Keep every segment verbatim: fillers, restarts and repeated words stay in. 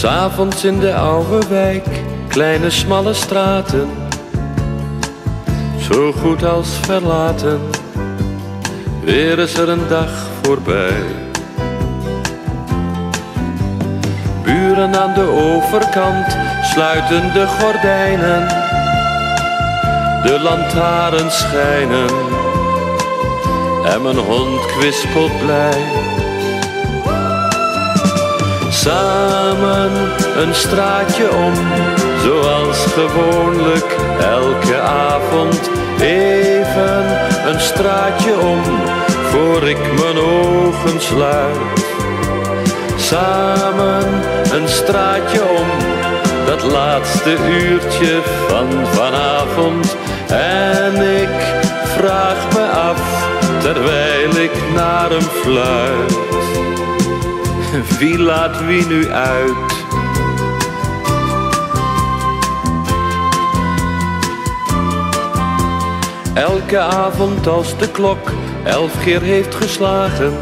'S'avonds in de oude wijk, kleine smalle straten, zo goed als verlaten, weer is er een dag voorbij. Buren aan de overkant sluiten de gordijnen, de lantaarns schijnen en mijn hond kwispelt blij. Samen een straatje om, zoals gewoonlijk elke avond. Even een straatje om, voor ik mijn ogen sluit. Samen een straatje om, dat laatste uurtje van vanavond. En ik vraag me af, terwijl ik naar hem fluit, wie laat wie nu uit? Elke avond als de klok elf keer heeft geslagen,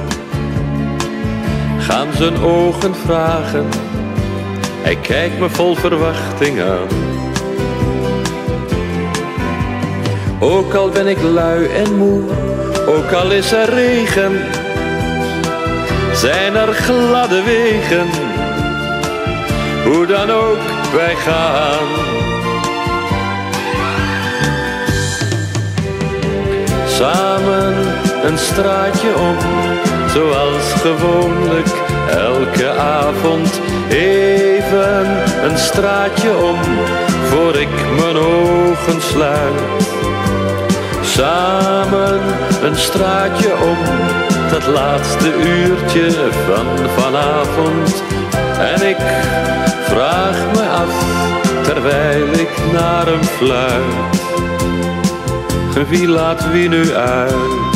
gaan zijn ogen vragen, hij kijkt me vol verwachting aan. Ook al ben ik lui en moe, ook al is er regen, zijn er gladde wegen, hoe dan ook wij gaan. Samen een straatje om, zoals gewoonlijk elke avond. Even een straatje om, voor ik mijn ogen sluit. Samen een straatje om, dat laatste uurtje van vanavond. En ik vraag me af, terwijl ik naar hem fluit, wie laat wie nu uit?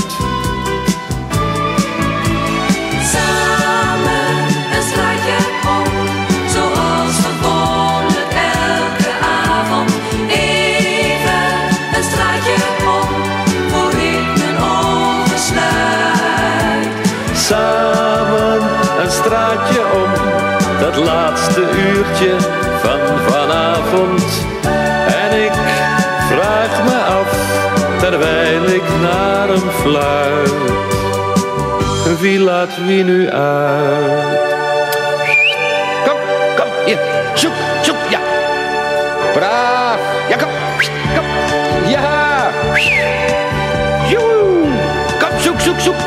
Samen een straatje om, zoals gewoonlijk elke avond. Even een straatje om, voor ik mijn ogen sluit. Samen een straatje om, dat laatste uurtje van vanavond. En ik vraag me af, terwijl ik naar hem fluit, wie laat wie nu uit? Kom, kom, hier, zoek, zoek, ja. Braaf, ja, kom, kom, ja. Joe, kom, zoek, zoek, zoek.